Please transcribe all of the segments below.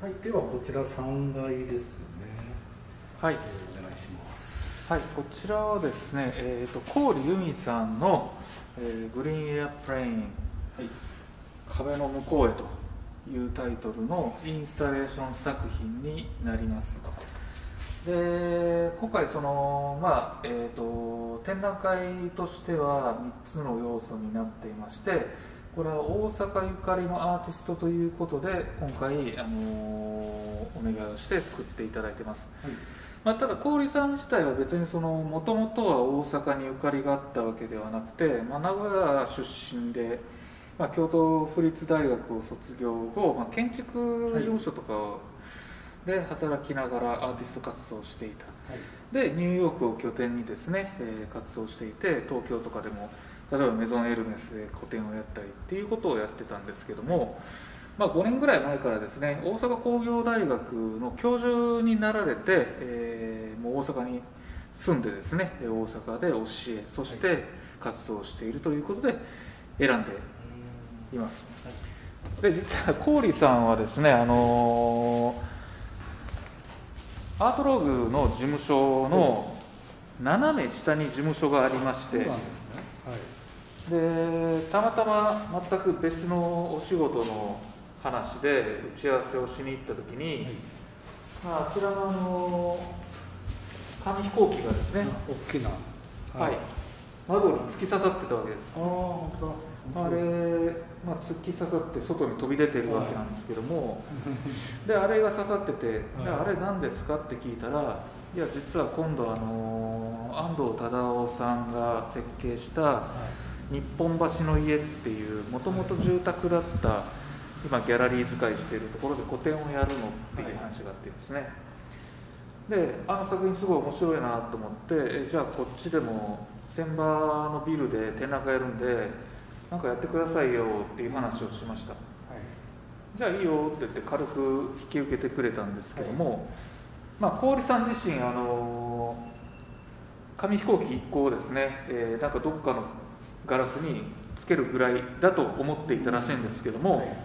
はい、ではこちら3階ですね。 はい、 お願いします。 はい、こちらはですね、郡由美さんの、グリーンエアプレイン、はい、壁の向こうへというタイトルのインスタレーション作品になります。で、今回その、展覧会としては3つの要素になっていまして、これは大阪ゆかりのアーティストということで今回、お願いをして作っていただいてます。はい、ただ郡さん自体は別にもともとは大阪にゆかりがあったわけではなくて、名古屋出身で、京都府立大学を卒業後、建築事務所とかで働きながらアーティスト活動をしていた。はい、でニューヨークを拠点にですね、活動していて、東京とかでも例えばメゾンエルメスで個展をやったりっていうことをやってたんですけども、5年ぐらい前からですね、大阪工業大学の教授になられて、もう大阪に住んでですね、大阪で教え、そして活動しているということで選んでいます。で、実は郡さんはですね、アートログの事務所の斜め下に事務所がありまして、でたまたま全く別のお仕事の話で打ち合わせをしに行った時に、あちらの紙飛行機がですね、 大きな、 窓に突き刺さってたわけです。あれ、突き刺さって外に飛び出てるわけなんですけども、であれが刺さってて、あれ何ですかって聞いたら、いや実は今度安藤忠雄さんが設計した日本橋の家っていうもともと住宅だった今ギャラリー使いしているところで個展をやるのっていう話があってですね、で作品すごい面白いなと思って、じゃあこっちでも千葉のビルで展覧会やるんでなんかやってくださいよっていう話をしました。じゃあいいよって言って軽く引き受けてくれたんですけども、郡さん自身紙飛行機1個をですね、なんかどっかのガラスにつけるぐらいだと思っていたらしいんですけども、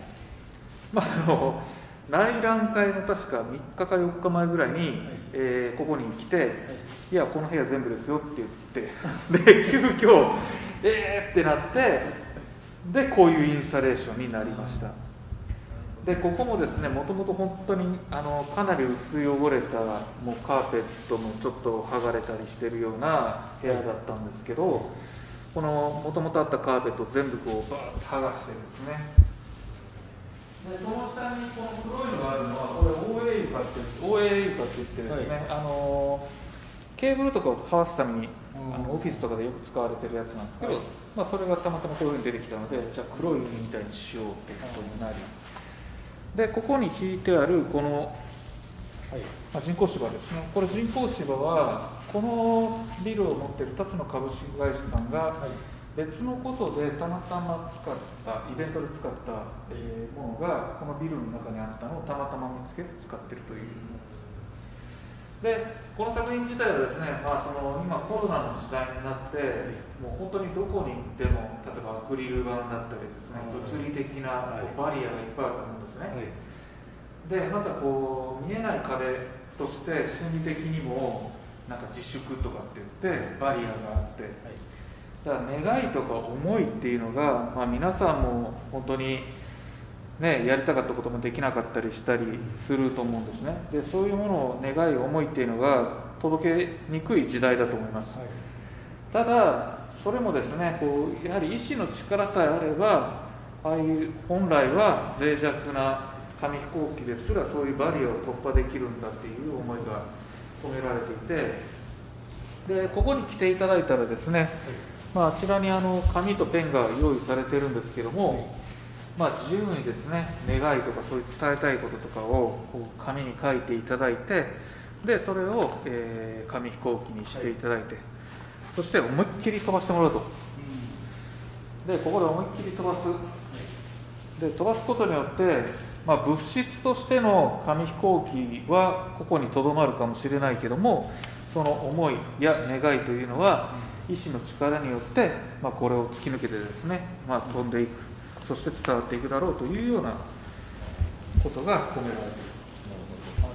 内覧会の確か3日か4日前ぐらいに、ここに来て、いやこの部屋全部ですよって言ってで急遽ってなって、でこういうインスタレーションになりました。でここもですね、もともと本当にかなり薄い汚れたもうカーペットもちょっと剥がれたりしてるような部屋だったんですけど、このもともとあったカーペットを全部こうバーッと剥がしてですね、でその下にこの黒いのがあるのはこれ OA 床って言ってですね、ケーブルとかをはわすためにオフィスとかでよく使われてるやつなんですけど、それがたまたまこういうふうに出てきたので、じゃあ黒いみたいにしようっていうことになり、でここに引いてあるこの、人工芝ですね。これ人工芝はこのビルを持っている2つの株式会社さんが別のことでたまたま使ったイベントで使った、ものがこのビルの中にあったのをたまたま見つけて使っているという。でこの作品自体はですね、今コロナの時代になってもう本当にどこに行っても、例えばアクリル板だったりですね、物理的なバリアがいっぱいあると思うんですね。でまたこう見えない壁として心理的にもなんか自粛とかって言ってバリアがあって、だから願いとか思いっていうのが、皆さんも本当にね、やりたかったこともできなかったりしたりすると思うんですね。でそういうものを願い思いっていうのが届けにくい時代だと思います。ただそれもですね、こうやはり意志の力さえあれば、ああいう本来は脆弱な紙飛行機ですらそういうバリアを突破できるんだっていう思いが込められていて、でここに来ていただいたらですね、あちらに紙とペンが用意されてるんですけども、自由にですね、願いとかそういう伝えたいこととかをこう紙に書いていただいて、でそれを、紙飛行機にしていただいて、そして思いっきり飛ばしてもらうと。でここで思いっきり飛ばす。で飛ばすことによって、物質としての紙飛行機はここにとどまるかもしれないけども、その思いや願いというのは意志の力によって、これを突き抜けてですね、飛んでいく、そして伝わっていくだろうというようなことが込められている。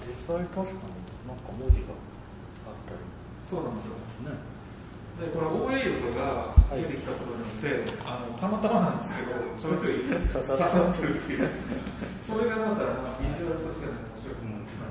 実際確かになんか文字があったりそうなんですよ。 ですね。 でこれオーエイルドが出てきたことによって、たまたまなんですけど、ちょいちょい刺さってるっていう、それがまたビジュアルとしても面白くなって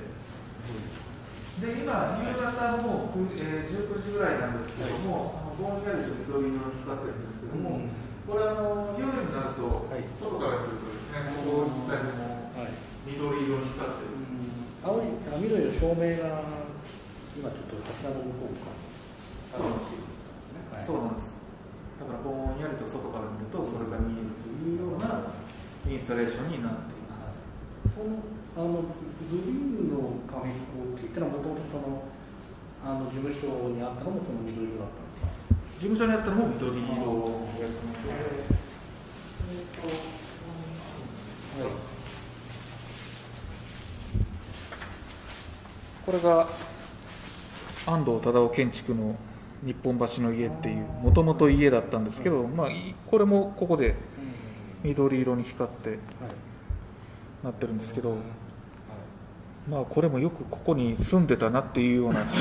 なって、で今、夕方の19時ぐらいなんですけども、ぼんやりと緑色に光ってるんですけども、これ夜になると、外から来るとですね、ここ一帯でも緑色に光ってる。 緑の照明が今ちょっと柱の向こうか。 そうなんです。だからぼんやりと外から見るとそれが見えるというようなインスタレーションになっています。 このグリーンの紙飛行機ってのはもともと事務所にあったのもその緑色だったんですか。 事務所にあったのも緑色ですので、これが安藤忠雄建築の日本橋の家っていうもともと家だったんですけど、これもここで緑色に光ってなってるんですけど、これもよくここに住んでたなっていうような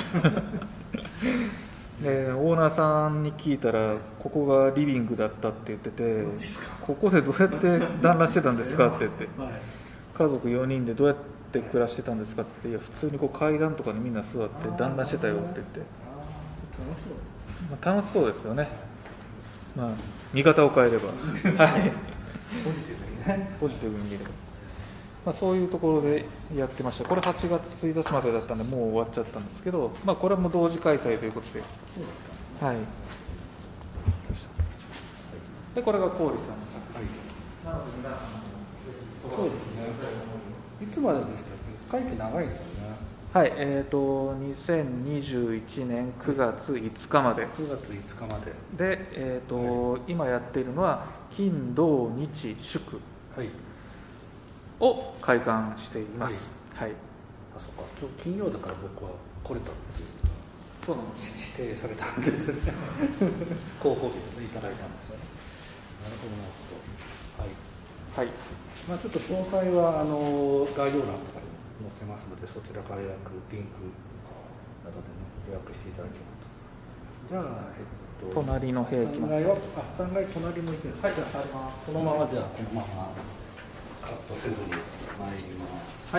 でオーナーさんに聞いたらここがリビングだったって言ってて、ここでどうやって団らんしてたんですかって言って、家族4人でどうやって暮らしてたんですかって、いや普通に階段とかにみんな座って団らんしてたよって言って、楽しそうですよね。見方を変えればはいポジティブに見れば、そういうところでやってました。これ8月1日までだったんでもう終わっちゃったんですけど、これも同時開催ということで、はい。でこれが郡さんの作品、なので皆さんもそうですね。いつまででしたっけ。会期長いですよね。 はい、2021年9月5日まで。 9月5日まで。 で、今やっているのは金土日祝を開館しています。はい。 あ、そっか。今日金曜だから僕は来れたっていう。 そうなんです。 指定されたんです。広報日でいただいたんですよね。なるほどなるほど。はい。はい。ちょっと詳細は概要欄とかに載せますので、そちらからリンクなどでね予約していただければと。じゃあ隣の部屋行きます。 3階隣も行くんです。はい、じゃあこのままじゃあこのままカットせずに参ります。はい。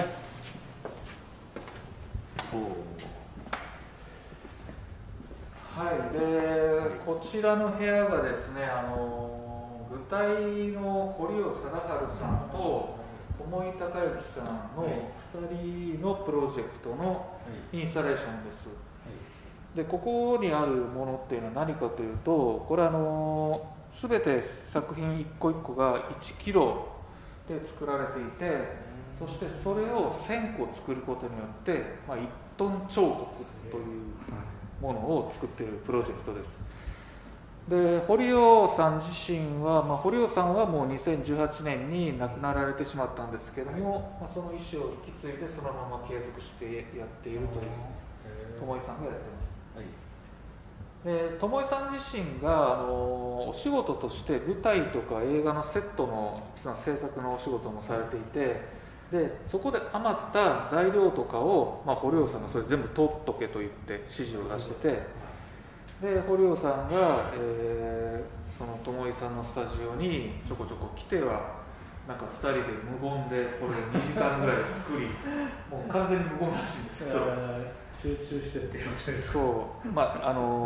はい。でこちらの部屋がですね、具体の堀尾貞治さんと友井孝之さんの2人のプロジェクトのインスタレーションです。でここにあるものっていうのは何かというと、これ全て作品一個一個が1キロで作られていて、そしてそれを1000個作ることによって、1トン彫刻というものを作っているプロジェクトです。で堀尾さん自身は、堀尾さんはもう2018年に亡くなられてしまったんですけども、その意思を引き継いでそのまま継続してやっているという友井さんがやってます。で友井さん自身がお仕事として舞台とか映画のセットの制作のお仕事もされていて、でそこで余った材料とかを、堀尾さんがそれ全部取っとけと言って指示を出してて、で堀尾さんが、その友井さんのスタジオにちょこちょこ来てはなんか2人で無言でこれ2時間ぐらい作りもう完全に無言らしいんですけど集中してっていうことですか。 そう、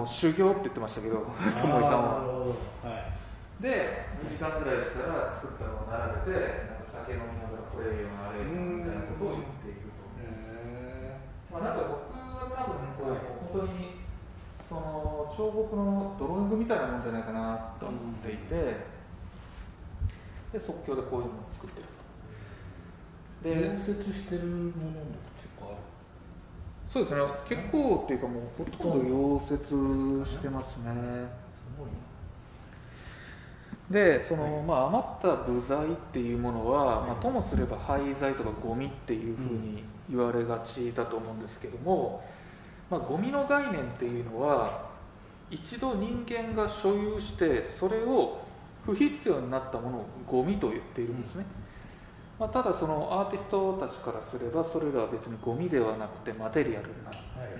修行って言ってましたけど友井さんは。で2時間ぐらいしたら作ったのを並べてなんか酒飲みながらこれよあれよみたいなことを言っていると。なんか僕は多分本当にその彫刻のドローイングみたいなもんじゃないかなと思っていて、で即興でこういうのを作ってると。で溶接してるものも結構ある。 そうですね、結構っていうかもうほとんど溶接してますね。でその余った部材っていうものは、ともすれば廃材とかゴミっていうふうに言われがちだと思うんですけども、ゴミの概念っていうのは一度人間が所有してそれを不必要になったものをゴミと言っているんですね。 まあ、ただそのアーティストたちからすればそれらは別にゴミではなくてマテリアルな、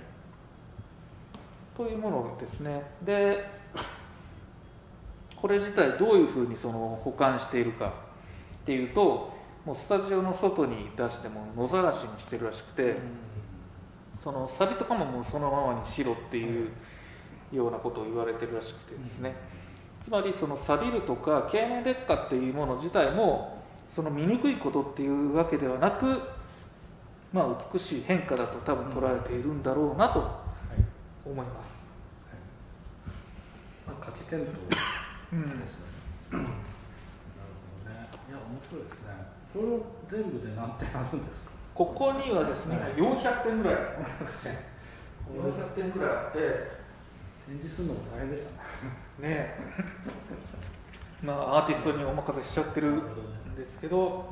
というものですね。でこれ自体どういうふうにその保管しているかっていうと、もうスタジオの外に出しても野ざらしにしてるらしくて、そのサビとかももうそのままにしろっていうようなことを言われてるらしくてですね、つまりその錆びるとか経年劣化っていうもの自体もその醜いことっていうわけではなく、まあ、美しい変化だと多分捉えているんだろうなと思います。 まあ、価値点とですね。なるほどね。いや面白いですね。これを全部で何点あるんですか。 ここにはですね、400点ぐらい400点ぐらいあって展示するのも大変でしたね。 ねまあアーティストにお任せしちゃってるんですけど、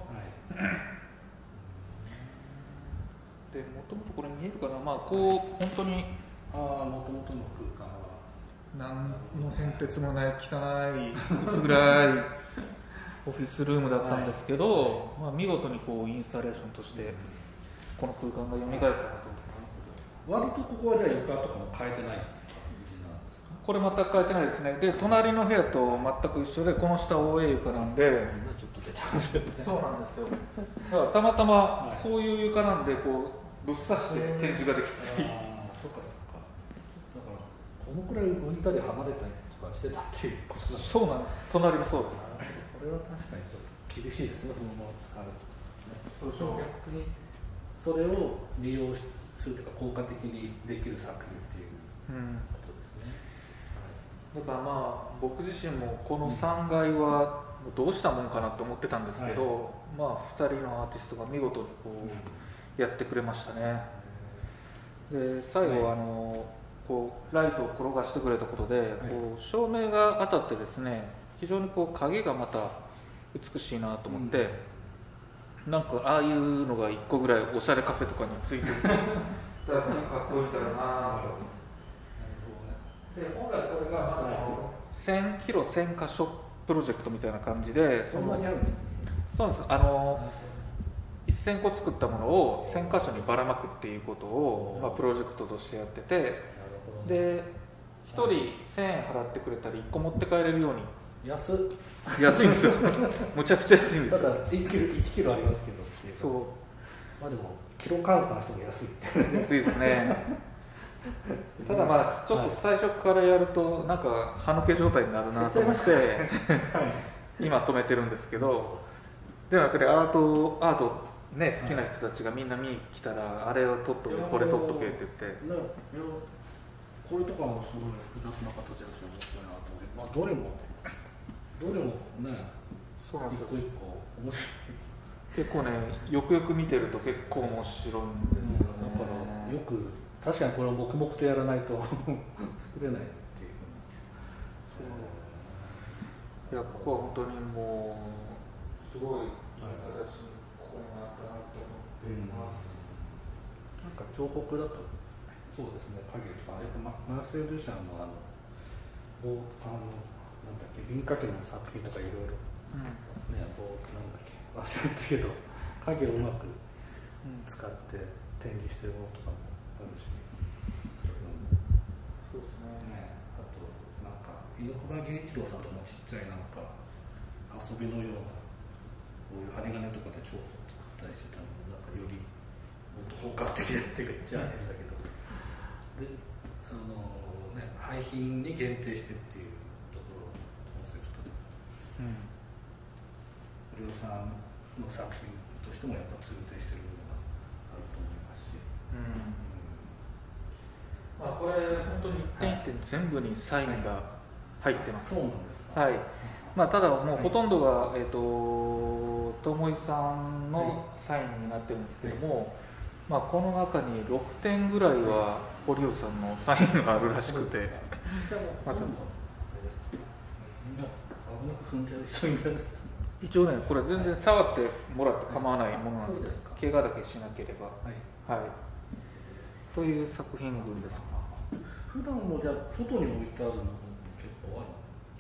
でもともとこれ見えるかな、まあこう本当にもともとの空間は何の変哲もない汚い薄暗いオフィスルームだったんですけど、まあ、見事にこうインスタレーションとしてこの空間が蘇ったなと。 割とここはじゃあ床とかも変えてない感じなんですか。 これ全く変えてないですね。で隣の部屋と全く一緒で、この下大江床なんでちょっと出ちゃうんですよね。 そうなんですよ。だからたまたまそういう床なんでこうぶっ刺して展示ができたり、 そうかそうか。だからこのくらい浮いたり離れたりとかしてたっていうことなんです。 そうなんです。隣もそうです。 これは確かにちょっと厳しいですね、このまま使うと、ね。そう逆にそれを利用するというか効果的にできる作品っていうことですね。 だからまあ僕自身もこの3階はどうしたもんかなと思ってたんですけど、まあ2人のアーティストが見事にこうやってくれましたね。で最後こうライトを転がしてくれたことでこう照明が当たってですね、非常にこう影がまた美しいなと思って、なんかああいうのが1個ぐらいおしゃれカフェとかについてるとかっこいいんだろうなと。で本来これがまず1000キロ1000箇所プロジェクトみたいな感じで、 そんなにあるんですか。 そうです。1000個作ったものを1000箇所にばらまくっていうことを、まあ、プロジェクトとしてやってて、で1人1000円払ってくれたら1個持って帰れるように。 安いんですよむちゃくちゃ安いんですよ。 ただ1キロありますけどっていう。 そう、 まあでもキロ換算しても安いって安いですねただまあちょっと最初からやるとなんか歯抜け状態になるなと思って今止めてるんですけど、でもやっぱりアートね、好きな人たちがみんな見に来たら、あれを撮っとけこれ撮っとけって言って、 これとかもすごい複雑な形だし面白いなと思って、まあ、どれもね、 そうなんですよ。 一個一個面白い。 結構ね、よくよく見てると結構面白いんですよね。 だからよく確かにこれを黙々とやらないと作れないっていう。 いや、ここは本当にもうすごいいい形にここになったなと思っています。 なんか彫刻だとそうですね、影とかマーセル・デュシャンのなんだっけ、輪郭の作品とかいろいろね、なんだっけ忘れたけど影をうまく使って展示してるものとかもあるし、 そうですね。 あとなんか猪熊源一郎さんとかもちっちゃいなんか遊びのようなこういう針金とかで彫刻作ったりしてたので、なんかよりもっと本格的だって言っちゃあれだけど、でそのね、廃品に限定してっていうところをコンセプトで、堀尾さんの作品としてもやっぱ通底してる部分があると思いますし、 まあ、これ本当に一点一点全部にサインが入ってます。 そうなんですか。 はい。まあ、ただもうほとんどが友井さんのサインになってるんですけども、まあ、この中に6点ぐらいは堀尾さんのサインがあるらしくて、また一応ね、これ全然触ってもらって構わないものなんですけど、怪我だけしなければ、はい、という作品群です。 普段もじゃあ外に置いてあるのも結構ある。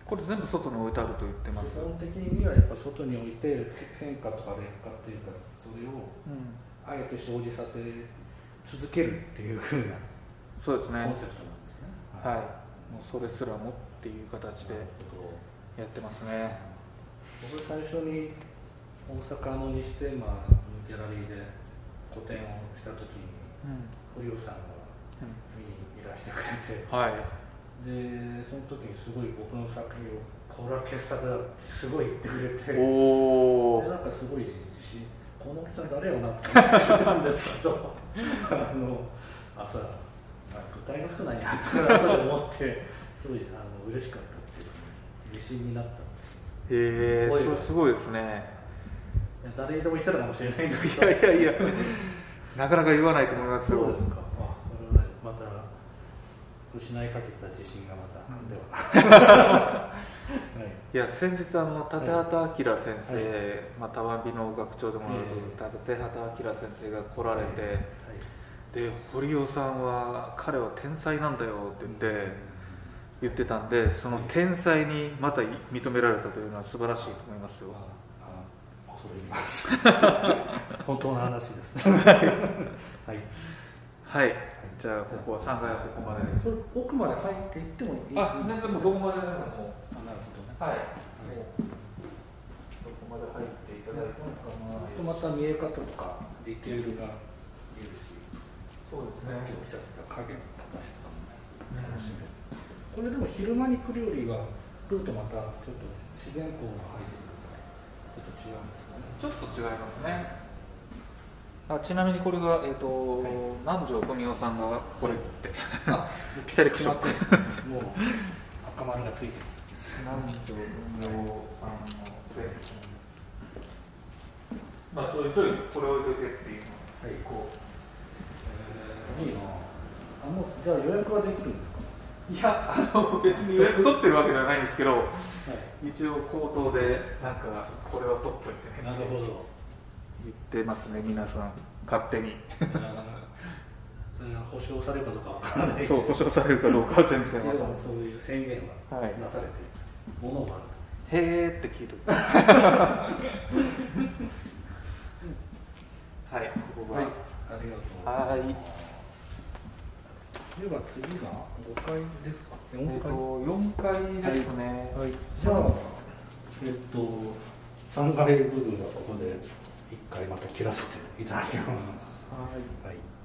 これ全部外に置いてあると言ってます。 基本的にはやっぱ外に置いて変化とか劣化っていうかそれをあえて生じさせ続けるっていう風なそうですね。 コンセプトなんですね。 はい。もうそれすらもっていう形でやってますね。 僕最初に大阪のにして、ギャラリーで個展をした時に、堀尾さんが見にいらしてくれて、 はい。 でその時にすごい僕の作品をこれは傑作だってすごい言ってくれて、 おでなんかすごいこのおっちゃん誰よなって思ってたんですけどそうだ具体の人なんやって思ってすごい嬉しかったっていう自信になったんです。 へえ、それすごいですね。 誰にでも言ったのかもしれないんですけどいやなかなか言わないと思いますよ。 そうですか。それはまた失いかけた自信がまたでは、 いや先日立畑明先生、たわびの学長でもある立畑明先生が来られて、で堀尾さんは彼は天才なんだよって言ってたんで、その天才にまた認められたというのは素晴らしいと思いますよ。 恐れ入ります本当の話ですはいはい、じゃあここは3階はここまでです。 奥まで入っていってもいい？ 皆さんもどこまででも。 なるほどね。 はい。どこまで入っていただいても構わない。 また見え方とかディテールが見えるし、 そうですね。 今日おっしゃってた影の形とかも楽しめる。これでも昼間に来るよりはルートまたちょっと自然光が入ってくるからちょっと違うんですかね。 ちょっと違いますね。ちなみにこれが、南條文雄さんがこれってセレクションもう赤丸がついてる。 南條文雄さんのセレクション。ちょいちょいこれ置いといてっていうのはいこう。いいな。もうじゃあ予約はできるんですか？ いや別に予約取ってるわけではないんですけど、一応口頭でなんかこれは取っといてね。 なるほど。 言ってますね、皆さん勝手にそれが保証されるかどうかわからない。 そう、保証されるかどうかは全然そういう宣言はなされて、ものがある。へーって聞いとく。はい、ここが、 ありがとうございます。では次が5階ですか？4階ですね。 じゃあ3階部分はここで1回また切らせていただきます。はい。